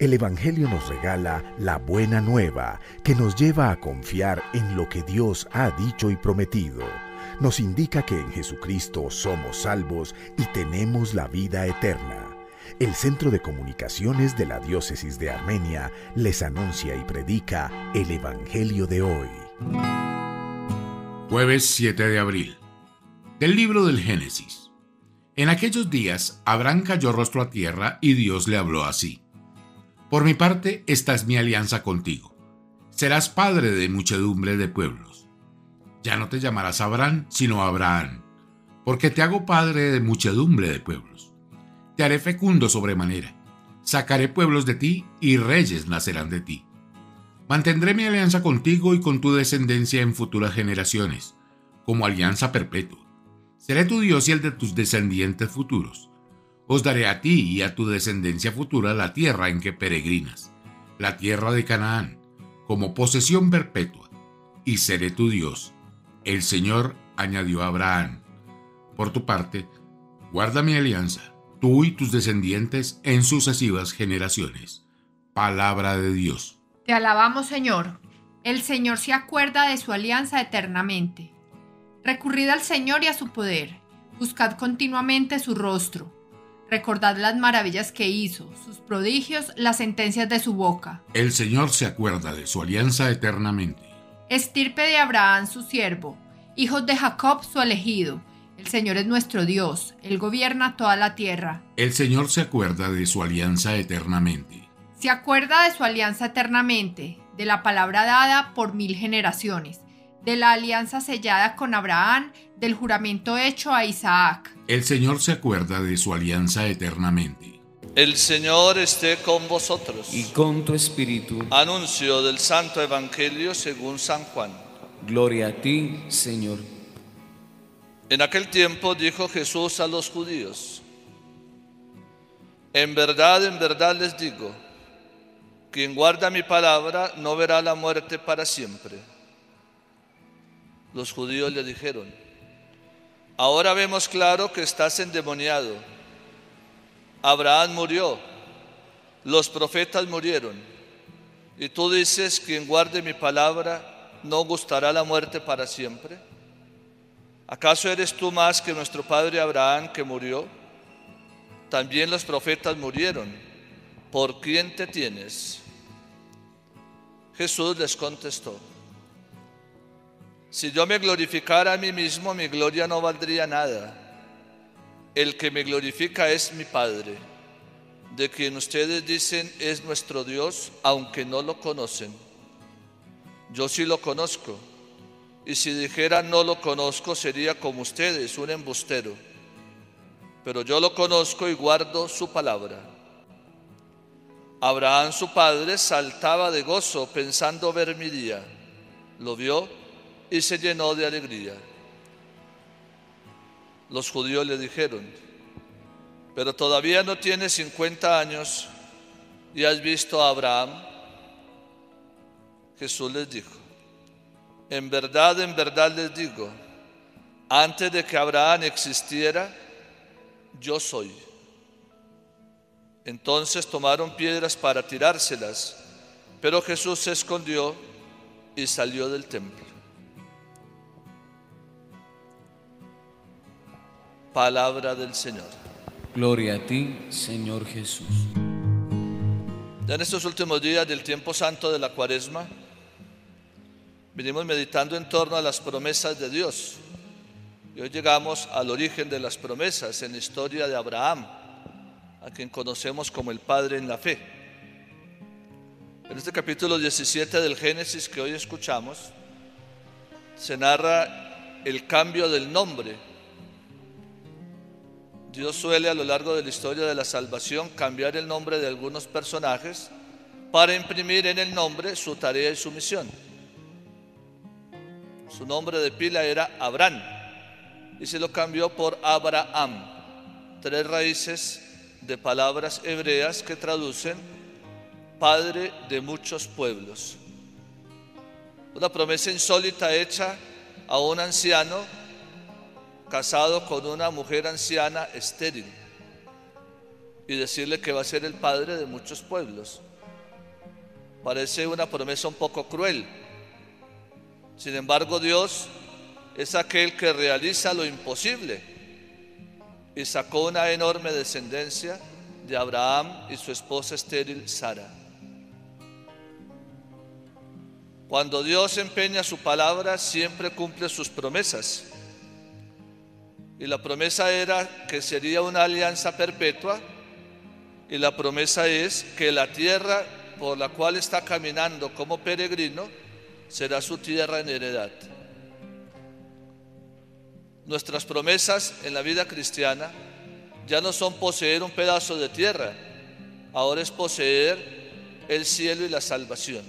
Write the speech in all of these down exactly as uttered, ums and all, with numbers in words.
El Evangelio nos regala la buena nueva que nos lleva a confiar en lo que Dios ha dicho y prometido. Nos indica que en Jesucristo somos salvos y tenemos la vida eterna. El Centro de Comunicaciones de la Diócesis de Armenia les anuncia y predica el Evangelio de hoy. Jueves siete de abril. Del libro del Génesis. En aquellos días, Abraham cayó rostro a tierra y Dios le habló así: Por mi parte, esta es mi alianza contigo. Serás padre de muchedumbre de pueblos. Ya no te llamarás Abraham, sino Abraham, porque te hago padre de muchedumbre de pueblos. Te haré fecundo sobremanera. Sacaré pueblos de ti y reyes nacerán de ti. Mantendré mi alianza contigo y con tu descendencia en futuras generaciones, como alianza perpetua. Seré tu Dios y el de tus descendientes futuros. Os daré a ti y a tu descendencia futura la tierra en que peregrinas, la tierra de Canaán, como posesión perpetua, y seré tu Dios. El Señor añadió a Abraham: Por tu parte, guarda mi alianza, tú y tus descendientes en sucesivas generaciones. Palabra de Dios. Te alabamos, Señor. El Señor se acuerda de su alianza eternamente. Recurrid al Señor y a su poder. Buscad continuamente su rostro. Recordad las maravillas que hizo, sus prodigios, las sentencias de su boca. El Señor se acuerda de su alianza eternamente. Estirpe de Abraham su siervo, hijos de Jacob su elegido. El Señor es nuestro Dios, Él gobierna toda la tierra. El Señor se acuerda de su alianza eternamente. Se acuerda de su alianza eternamente, de la palabra dada por mil generaciones, de la alianza sellada con Abraham, del juramento hecho a Isaac. El Señor se acuerda de su alianza eternamente. El Señor esté con vosotros. Y con tu espíritu. Anuncio del Santo Evangelio según San Juan. Gloria a ti, Señor. En aquel tiempo dijo Jesús a los judíos: En verdad, en verdad les digo, quien guarda mi palabra no verá la muerte para siempre. Los judíos le dijeron: Ahora vemos claro que estás endemoniado. Abraham murió, los profetas murieron, y tú dices: quien guarde mi palabra no gustará la muerte para siempre. ¿Acaso eres tú más que nuestro padre Abraham, que murió? También los profetas murieron. ¿Por quién te tienes? Jesús les contestó: Si yo me glorificara a mí mismo, mi gloria no valdría nada. El que me glorifica es mi Padre, de quien ustedes dicen es nuestro Dios, aunque no lo conocen. Yo sí lo conozco, y si dijera no lo conozco, sería como ustedes, un embustero. Pero yo lo conozco y guardo su palabra. Abraham, su padre, saltaba de gozo pensando ver mi día. Lo vio y se llenó de alegría. Los judíos le dijeron: Pero todavía no tienes cincuenta años y has visto a Abraham. Jesús les dijo: En verdad, en verdad les digo, antes de que Abraham existiera, yo soy. Entonces tomaron piedras para tirárselas, pero Jesús se escondió y salió del templo. Palabra del Señor. Gloria a ti, Señor Jesús. Ya en estos últimos días del tiempo santo de la Cuaresma, venimos meditando en torno a las promesas de Dios. Y hoy llegamos al origen de las promesas en la historia de Abraham, a quien conocemos como el Padre en la fe. En este capítulo diecisiete del Génesis que hoy escuchamos, se narra el cambio del nombre. Dios suele a lo largo de la historia de la salvación cambiar el nombre de algunos personajes para imprimir en el nombre su tarea y su misión. Su nombre de pila era Abraham y se lo cambió por Abraham, tres raíces de palabras hebreas que traducen padre de muchos pueblos. Una promesa insólita hecha a un anciano casado con una mujer anciana estéril. y decirle que va a ser el padre de muchos pueblos. Parece una promesa un poco cruel. Sin embargo, Dios es aquel que realiza lo imposible y sacó una enorme descendencia de Abraham y su esposa estéril Sara. Cuando Dios empeña su palabra, siempre cumple sus promesas. Y la promesa era que sería una alianza perpetua, y la promesa es que la tierra por la cual está caminando como peregrino será su tierra en heredad. Nuestras promesas en la vida cristiana ya no son poseer un pedazo de tierra, ahora es poseer el cielo y la salvación.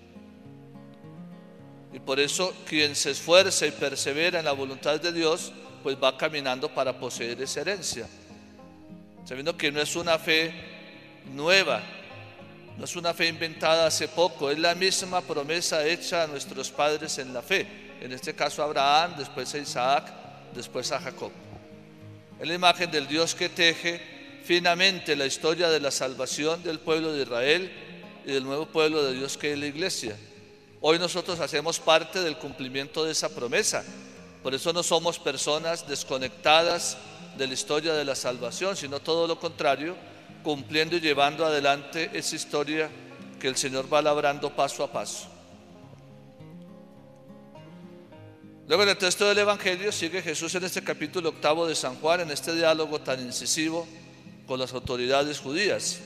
Y por eso quien se esfuerza y persevera en la voluntad de Dios, pues va caminando para poseer esa herencia, sabiendo que no es una fe nueva, no es una fe inventada hace poco, es la misma promesa hecha a nuestros padres en la fe, en este caso a Abraham, después a Isaac, después a Jacob. Es la imagen del Dios que teje finamente la historia de la salvación del pueblo de Israel y del nuevo pueblo de Dios que es la iglesia. Hoy nosotros hacemos parte del cumplimiento de esa promesa. Por eso no somos personas desconectadas de la historia de la salvación, sino todo lo contrario, cumpliendo y llevando adelante esa historia que el Señor va labrando paso a paso. Luego en el texto del Evangelio sigue Jesús en este capítulo octavo de San Juan, en este diálogo tan incisivo con las autoridades judías.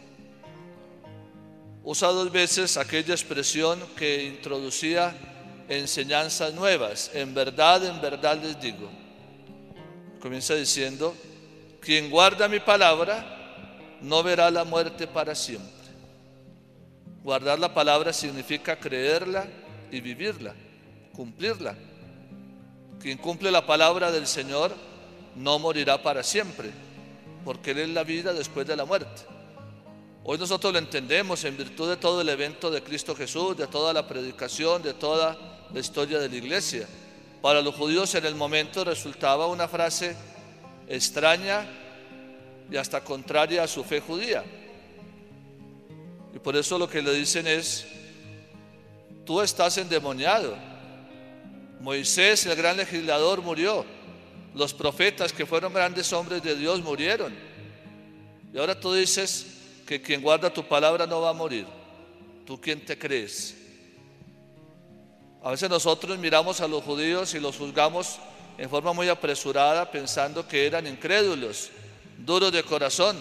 Usa dos veces aquella expresión que introducía enseñanzas nuevas. En verdad, en verdad les digo. Comienza diciendo: quien guarda mi palabra no verá la muerte para siempre. Guardar la palabra significa creerla y vivirla, cumplirla. Quien cumple la palabra del Señor no morirá para siempre, porque Él es la vida después de la muerte. Hoy nosotros lo entendemos en virtud de todo el evento de Cristo Jesús, de toda la predicación, de toda la historia de la iglesia. Para los judíos en el momento resultaba una frase extraña y hasta contraria a su fe judía. Y por eso lo que le dicen es: tú estás endemoniado. Moisés, el gran legislador, murió. Los profetas, que fueron grandes hombres de Dios, murieron. Y ahora tú dices que quien guarda tu palabra no va a morir. ¿Tú quién te crees? A veces nosotros miramos a los judíos y los juzgamos en forma muy apresurada, pensando que eran incrédulos, duros de corazón,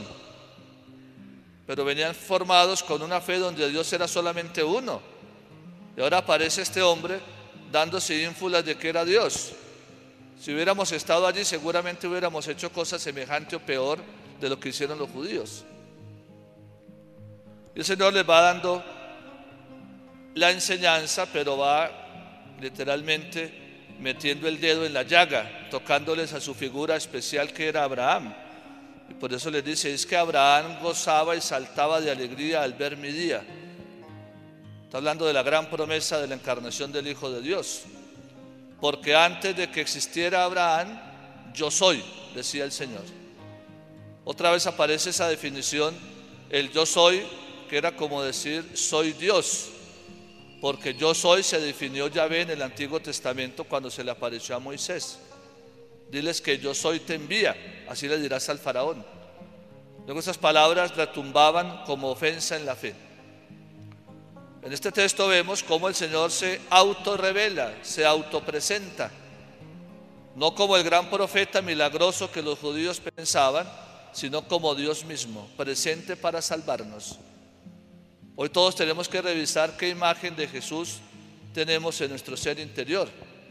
pero venían formados con una fe donde Dios era solamente uno. Y ahora aparece este hombre dándose ínfulas de que era Dios. Si hubiéramos estado allí, seguramente hubiéramos hecho cosas semejantes o peor de lo que hicieron los judíos. Y el Señor les va dando la enseñanza, pero va literalmente metiendo el dedo en la llaga, tocándoles a su figura especial que era Abraham. Y por eso les dice: es que Abraham gozaba y saltaba de alegría al ver mi día. Está hablando de la gran promesa de la encarnación del Hijo de Dios. Porque antes de que existiera Abraham, yo soy, decía el Señor. Otra vez aparece esa definición, el yo soy, que era como decir soy Dios, porque yo soy se definió Yahvé en el Antiguo Testamento cuando se le apareció a Moisés. Diles que yo soy te envía, así le dirás al faraón. Luego esas palabras retumbaban como ofensa en la fe. En este texto vemos cómo el Señor se autorrevela, se autopresenta, no como el gran profeta milagroso que los judíos pensaban, sino como Dios mismo, presente para salvarnos. Hoy todos tenemos que revisar qué imagen de Jesús tenemos en nuestro ser interior.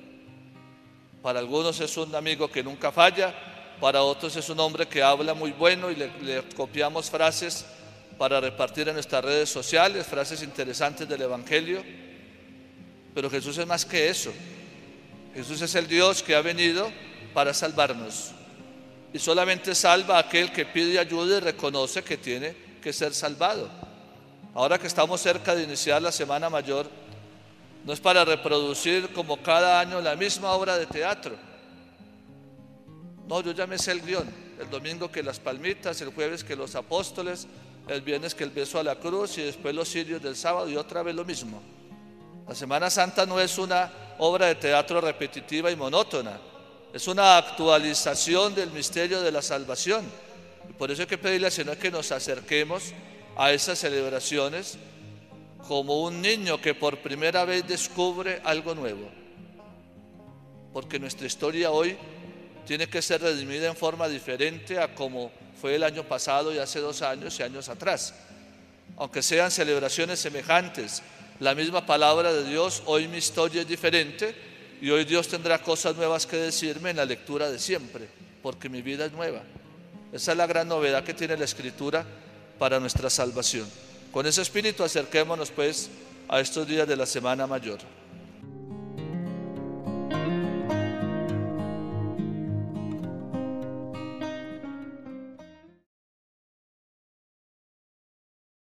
Para algunos es un amigo que nunca falla, para otros es un hombre que habla muy bueno y le, le copiamos frases para repartir en nuestras redes sociales, frases interesantes del Evangelio. Pero Jesús es más que eso. Jesús es el Dios que ha venido para salvarnos. Y solamente salva a aquel que pide ayuda y reconoce que tiene que ser salvado. Ahora que estamos cerca de iniciar la Semana Mayor, no es para reproducir como cada año la misma obra de teatro. No, yo ya me sé el guión. el domingo que las palmitas, el jueves que los apóstoles, el viernes que el beso a la cruz y después los cirios del sábado y otra vez lo mismo. La Semana Santa no es una obra de teatro repetitiva y monótona, es una actualización del misterio de la salvación. Y por eso hay que pedirle al Señor que nos acerquemos a esas celebraciones como un niño que por primera vez descubre algo nuevo. Porque nuestra historia hoy tiene que ser redimida en forma diferente a como fue el año pasado y hace dos años y años atrás. Aunque sean celebraciones semejantes, la misma palabra de Dios, hoy mi historia es diferente y hoy Dios tendrá cosas nuevas que decirme en la lectura de siempre, porque mi vida es nueva. Esa es la gran novedad que tiene la Escritura para nuestra salvación. Con ese espíritu acerquémonos pues a estos días de la Semana Mayor.